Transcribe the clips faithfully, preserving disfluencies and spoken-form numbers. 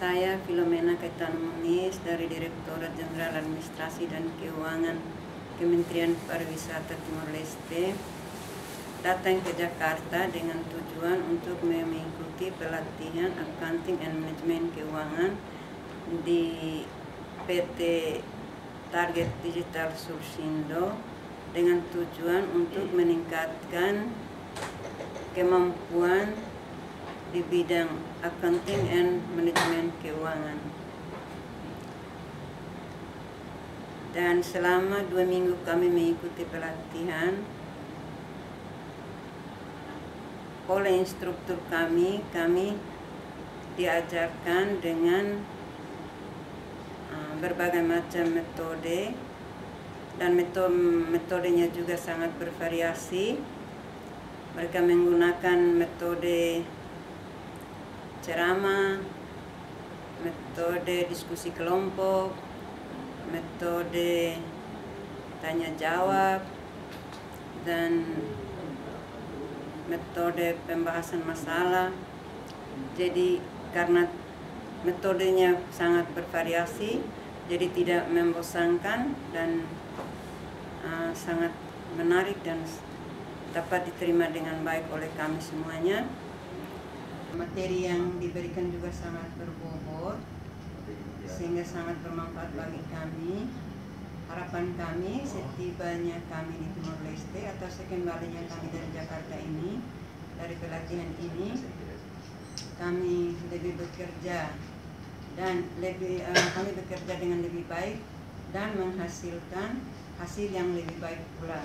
saya Filomena Kaitan Muniz dari Direktorat Jenderal Administrasi dan Keuangan Kementerian Pariwisata Timor Leste datang ke Jakarta dengan tujuan untuk mengikuti pelatihan Accounting and Management Keuangan di P T Target Digital Sursindo dengan tujuan untuk meningkatkan kemampuan di bidang accounting and management keuangan. Dan selama dua minggu kami mengikuti pelatihan oleh instruktur kami, kami diajarkan dengan uh, berbagai macam metode, dan metode metodenya juga sangat bervariasi. Mereka menggunakan metode ceramah, metode diskusi kelompok, metode tanya jawab, dan metode pembahasan masalah. Jadi karena metodenya sangat bervariasi, jadi tidak membosankan dan uh, sangat menarik dan dapat diterima dengan baik oleh kami semuanya. Materi yang diberikan juga sangat berbobot, sehingga sangat bermanfaat bagi kami. Harapan kami setibanya kami di Timor Leste atau sekembalinya kami dari Jakarta ini, dari pelatihan ini, kami lebih bekerja dan lebih uh, kami bekerja dengan lebih baik dan menghasilkan hasil yang lebih baik pula.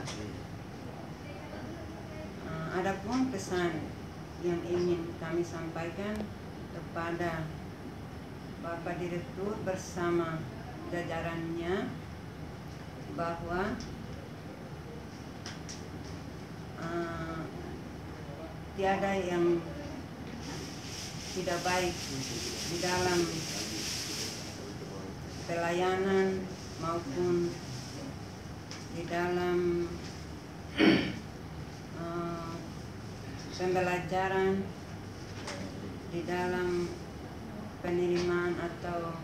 Uh, adapun pesan yang ingin kami sampaikan kepada Bapak Direktur bersama jajarannya, bahwa uh, tiada yang tidak baik di dalam pelayanan maupun di dalam uh, pembelajaran, di dalam penerimaan atau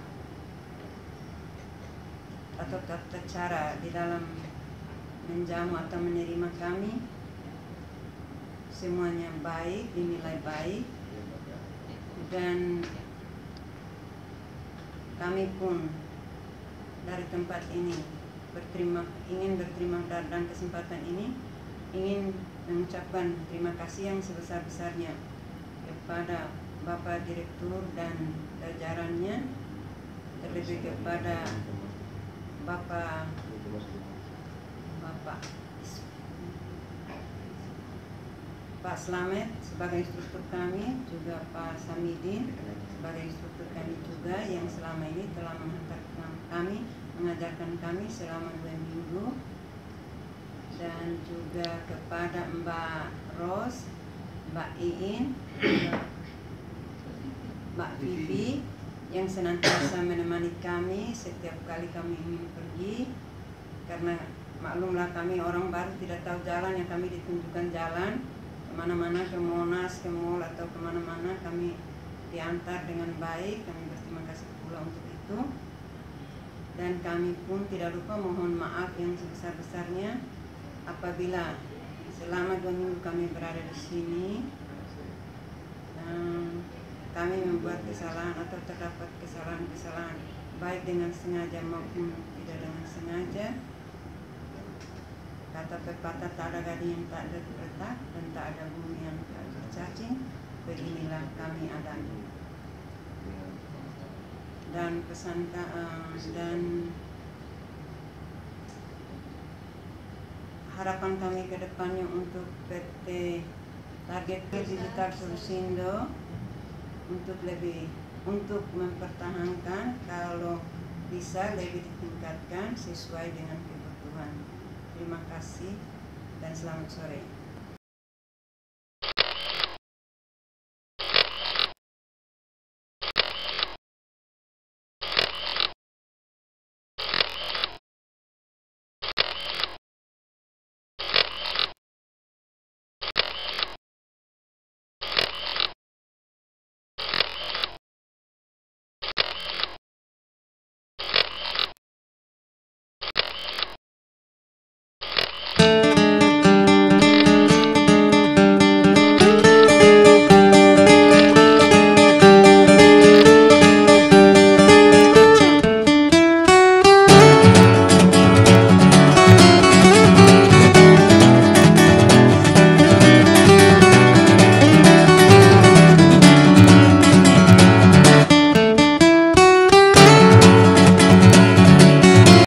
atau tata cara di dalam menjamu atau menerima kami, semuanya baik, dinilai baik, dan kami pun dari tempat ini berterima ingin berterima dan kesempatan ini ingin mengucapkan terima kasih yang sebesar-besarnya kepada Bapak Direktur dan jajarannya, terlebih kepada Bapak Bapak Pak Slamet sebagai instruktur kami, juga Pak Samidin sebagai instruktur kami juga, yang selama ini telah menghantarkan kami, mengajarkan kami selama dua minggu, dan juga kepada Mbak Ros, Mbak Iin, Mbak Vivi yang senantiasa menemani kami setiap kali kami ingin pergi, karena maklumlah kami orang baru tidak tahu jalan, yang kami ditunjukkan jalan kemana-mana, ke Monas, ke Mall atau kemana-mana kami diantar dengan baik. Kami berterima kasih pula untuk itu, dan kami pun tidak lupa mohon maaf yang sebesar-besarnya apabila selama dua minggu kami berada di sini dan kami membuat kesalahan atau terdapat kesalahan-kesalahan baik dengan sengaja maupun tidak dengan sengaja. Kata pepatah, tak ada gading yang tak ada retak dan tak ada bumi yang tak bercacing. Beginilah kami adanya. Dan pesan uh, dan harapan kami ke depannya untuk P T Target Digital Sursindo untuk lebih untuk mempertahankan, kalau bisa lebih ditingkatkan sesuai dengan kebutuhan. Terima kasih dan selamat sore.